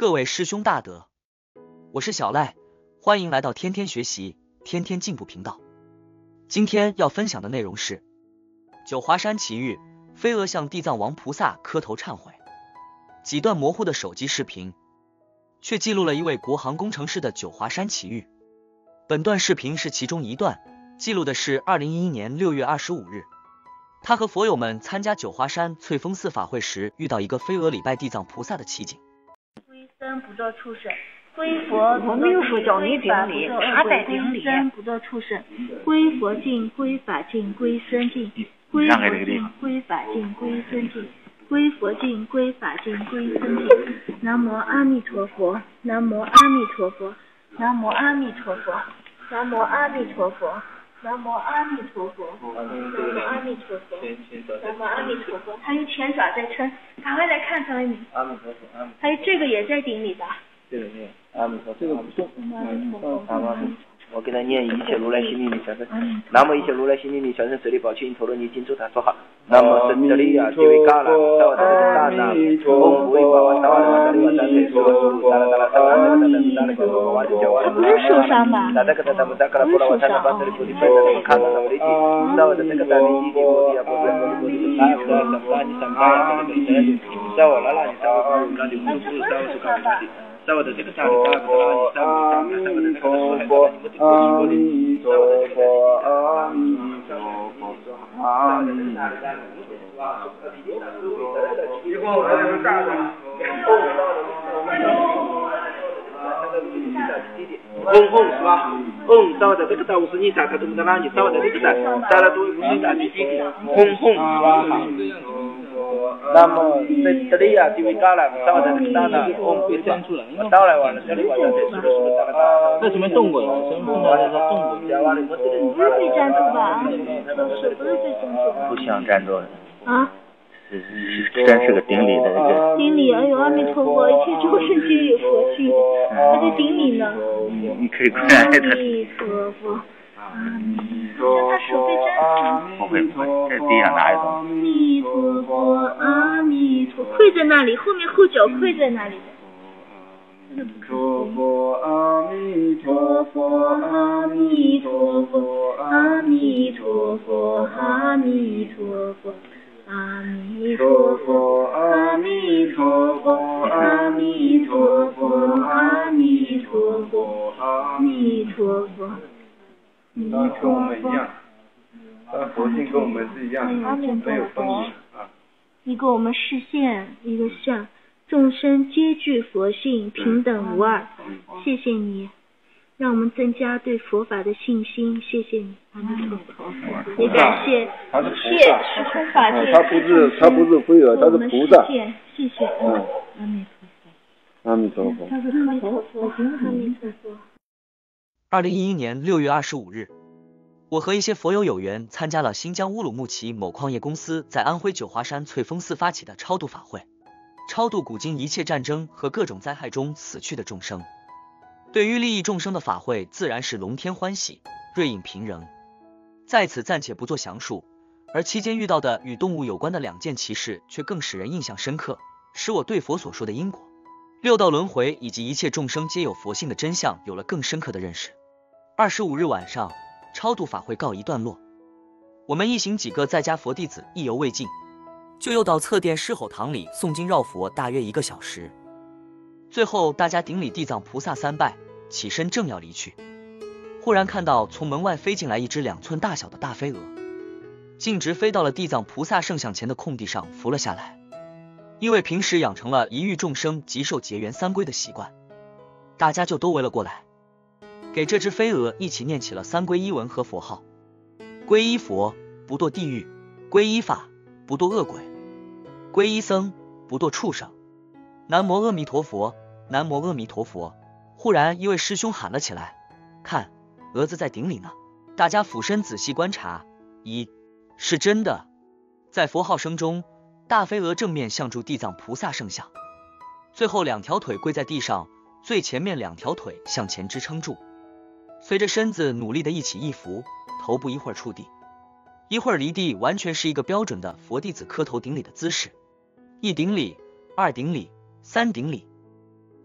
各位师兄大德，我是小赖，欢迎来到天天学习，天天进步频道。今天要分享的内容是九华山奇遇，飞蛾向地藏王菩萨磕头忏悔。几段模糊的手机视频，却记录了一位国航工程师的九华山奇遇。本段视频是其中一段，记录的是2011年6月25日，他和佛友们参加九华山翠峰寺法会时，遇到一个飞蛾礼拜地藏菩萨的奇景。 归僧不做畜生，归佛我没有说叫你顶礼，他在顶礼。 僧不做畜生，归佛境，归法境，归僧境，归佛境，归法境，归僧境，归佛境，归法境，归僧境。南无阿弥陀佛，南无阿弥陀佛，南无阿弥陀佛，南无阿弥陀佛。南无阿弥陀佛，南无阿弥陀佛，南无阿弥陀佛。他用前爪在撑，赶快来看他们。 阿弥陀佛，阿弥陀佛。 还有这个也在顶礼吧？ 这个没有，阿弥陀佛，这个不动。 阿弥陀佛。 我给他念一切如来心灵力小乘，南无一切如来心灵力小乘舍利宝清陀罗尼金珠塔说好，南无僧伽利亚提维嘎啦萨瓦达达那嗡不为巴瓦萨瓦达达利瓦达内说苏达拉达拉萨瓦达达达达那个瓦瓦的叫瓦。 他不是受伤吧？ 达达克达达姆达克拉波拉瓦达那巴特里菩提贝达那卡达那维提萨瓦达那个达尼伊迪摩迪亚波罗摩罗尼萨瓦达萨瓦尼萨巴亚达那个塞萨瓦拉拉尼萨瓦巴鲁拉尼乌布萨瓦苏卡拉尼。萨瓦的这个萨瓦达克拉尼萨瓦的萨瓦的那个苏海达尼摩提摩提摩提。 阿弥陀佛，阿弥陀佛，阿弥陀嗡嗡是吧？嗡，萨瓦的这个达乌斯尼萨，他怎么在哪里？萨瓦的这个达，萨拉多乌斯尼萨弟弟，嗡嗡是吧？那么在这里呀，因为嘎了，萨瓦的这个达呢，嗡被讲出来，到来完了，这里完了，是不是达了？ 那什么动过呀？什么动过？动过。 不是被粘住吧？手不是被粘住。 不想站着的。 啊？ 真是个顶礼的那个。 顶礼，哎呦，阿弥陀佛，一切众生皆有佛性，他在顶礼呢。 你可以过来的。 阿弥陀佛，阿弥陀佛，他手被粘住。 不会，在地上拿一种。 阿弥陀佛，阿弥陀，跪在那里，后面后脚跪在那里的。 陀佛，阿弥陀佛，阿弥陀佛， 阿弥陀佛，阿弥陀佛。阿弥陀佛，阿弥陀佛，阿弥陀佛，阿弥陀佛，阿弥陀佛。 他跟我们一样，他佛性跟我们是一样，没有分别啊。 一个我们视线，一个相，众生皆具佛性，平等无二。谢谢你，让我们增加对佛法的信心。谢谢你，阿弥陀佛。也感谢时空法界。 他不是飞蛾，他是菩萨。 谢谢。阿弥陀佛。 阿弥陀佛。 他是阿弥陀佛，阿弥陀佛。 2011年6月25日，我和一些佛友有缘参加了新疆乌鲁木齐某矿业公司在安徽九华山翠峰寺发起的超度法会，超度古今一切战争和各种灾害中死去的众生。对于利益众生的法会自然是龙天欢喜，瑞影平仍。在此暂且不做详述，而期间遇到的与动物有关的2件奇事却更使人印象深刻，使我对佛所说的因果、六道轮回以及一切众生皆有佛性的真相有了更深刻的认识。25日晚上，超度法会告一段落，我们一行几个在家佛弟子意犹未尽，就又到侧殿狮吼堂里诵经绕佛大约1个小时。最后大家顶礼地藏菩萨3拜，起身正要离去，忽然看到从门外飞进来一只2寸大小的大飞蛾，径直飞到了地藏菩萨圣像前的空地上伏了下来。因为平时养成了一遇众生即受结缘3皈的习惯，大家就都围了过来，给这只飞蛾一起念起了3皈依文和佛号：皈依佛，不堕地狱；皈依法，不堕恶鬼；皈依僧，不堕畜生。南无阿弥陀佛，南无阿弥陀佛。忽然一位师兄喊了起来：看，蛾子在顶礼呢！大家俯身仔细观察，咦，是真的。在佛号声中，大飞蛾正面向住地藏菩萨圣像，最后2条腿跪在地上，最前面2条腿向前支撑住，随着身子努力的一起一伏，头部一会儿触地，一会儿离地，完全是一个标准的佛弟子磕头顶礼的姿势。1顶礼，2顶礼，3顶礼。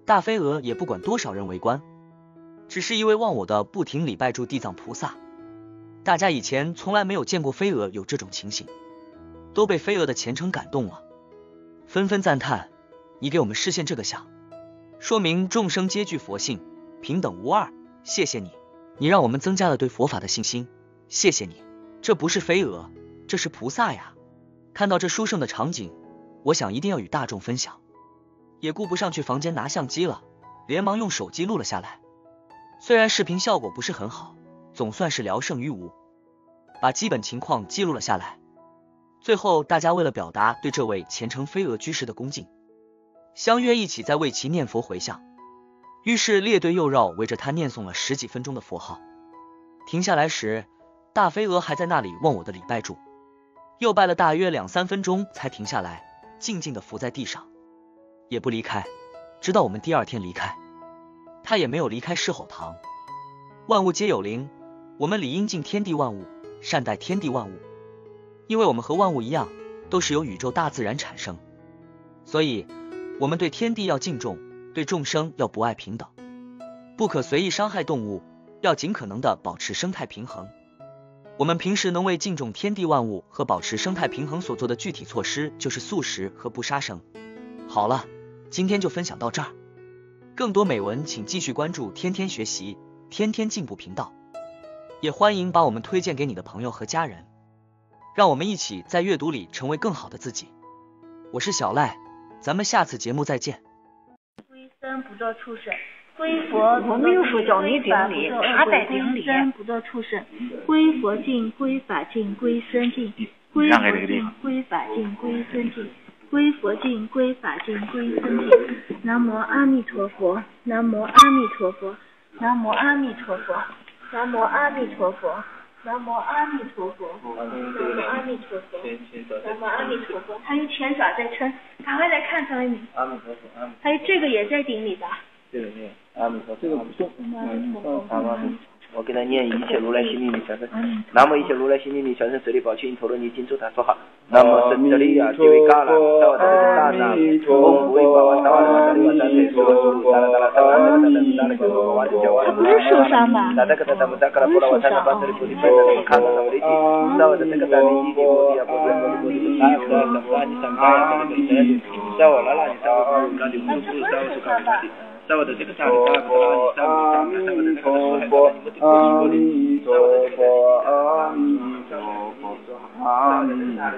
大飞蛾也不管多少人围观，只是一味忘我的不停礼拜祝地藏菩萨。大家以前从来没有见过飞蛾有这种情形，都被飞蛾的虔诚感动了，纷纷赞叹：你给我们实现这个相，说明众生皆具佛性，平等无二，谢谢你，你让我们增加了对佛法的信心，谢谢你。这不是飞蛾，这是菩萨呀。看到这殊胜的场景，我想一定要与大众分享，也顾不上去房间拿相机了，连忙用手机录了下来。虽然视频效果不是很好，总算是聊胜于无，把基本情况记录了下来。最后大家为了表达对这位虔诚飞蛾居士的恭敬，相约一起在为其念佛回向，于是列队又绕围着他念诵了10几分钟的佛号。停下来时，大飞蛾还在那里忘我的礼拜祝，又拜了大约2、3分钟才停下来，静静地伏在地上，也不离开，直到我们第2天离开。他也没有离开狮吼堂。万物皆有灵，我们理应敬天地万物，善待天地万物，因为我们和万物一样，都是由宇宙大自然产生，所以我们对天地要敬重，对众生要博爱平等，不可随意伤害动物，要尽可能的保持生态平衡。我们平时能为敬重天地万物和保持生态平衡所做的具体措施就是素食和不杀生。好了，今天就分享到这儿，更多美文请继续关注天天学习天天进步频道，也欢迎把我们推荐给你的朋友和家人，让我们一起在阅读里成为更好的自己。我是小赖，咱们下次节目再见。 归僧不做畜生，归佛我没有说叫你顶礼，他在顶礼。归僧不做畜生，归佛敬，归法敬，归僧敬，归佛敬，归法敬，归僧敬，归佛敬，归法敬，归僧敬。南无阿弥陀佛，南无阿弥陀佛，南无阿弥陀佛，南无阿弥陀佛，南无阿弥陀佛，南无阿弥陀佛，南无阿弥陀佛。还有前爪在撑，赶快来看上你。 阿弥陀佛，阿弥陀佛。 还有这个也在顶礼吧？ 这个没有，阿弥陀佛，这个不送。 阿弥陀佛，阿弥陀佛。 我给他念一切如来心灵力全身，南无一切如来心灵力全身舍利宝清陀罗尼金珠塔说好，南无僧伽利亚提维嘎啦萨瓦达达达嗡维巴瓦萨瓦达达利瓦达推苏苏达拉达拉萨瓦达达达达达达瓦达加瓦达。 他不是受伤吧？ 达达克达达姆达克拉布拉瓦达达巴斯利布利巴达达卡达达维利萨瓦达达克达利伊迪波利亚波利波利波利萨瓦达萨尼萨巴亚达达达达萨瓦拉拉尼萨瓦布拉迪乌布萨瓦苏卡瓦迪。萨瓦的这个萨里萨布拉尼萨瓦的萨瓦的那个苏海萨瓦的阿弥陀佛，阿弥陀佛，阿弥陀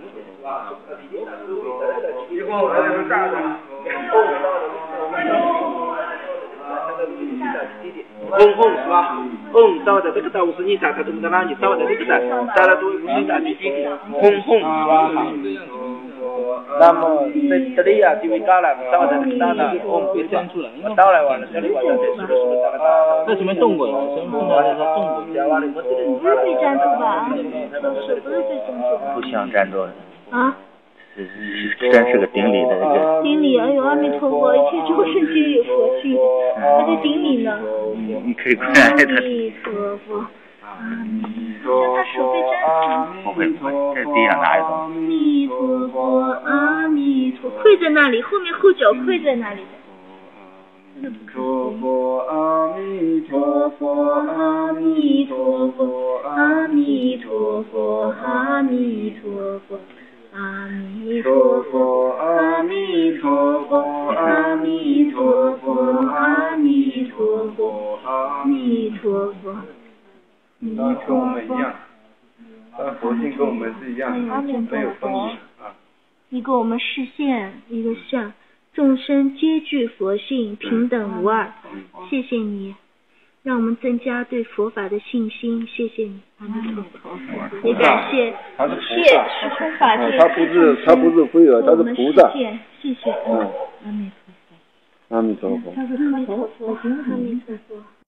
是吧？萨瓦的这个萨乌斯尼萨他怎么的那你萨瓦的这个萨萨拉多乌斯萨弟弟是吧？那么在这里啊，就为嘎了，萨瓦的这个萨呢，别讲出来，到来完了，这里完了，这是不是那个？ 为什么动过呀？什么动过？ 不是最站住吧？不是最站住。 不想站住啊？ 真是个顶礼的那个。 顶礼，哎呦，阿弥陀佛，一切众生皆有佛性，他在顶礼呢。 你可以过来， 阿弥陀佛。叫他手背站住。 不会，在地上拿一种。 阿弥陀佛，阿弥陀，跪在那里，后面后脚跪在那里。 陀佛，阿弥陀佛，阿弥陀佛， 阿弥陀佛，阿弥陀佛，阿弥陀佛，阿弥陀佛，阿弥陀佛，阿弥陀佛，阿弥陀佛。 他跟我们一样，他佛性跟我们是一样，没有分离啊。 你给我们示现一个像，众生皆具佛性，平等无二。谢谢你，让我们增加对佛法的信心。谢谢你，阿弥陀佛。也感谢谢时空法界。 他不是飞蛾，他是菩萨。 谢谢，阿弥陀佛。 阿弥陀佛。 阿弥陀佛，阿弥陀佛。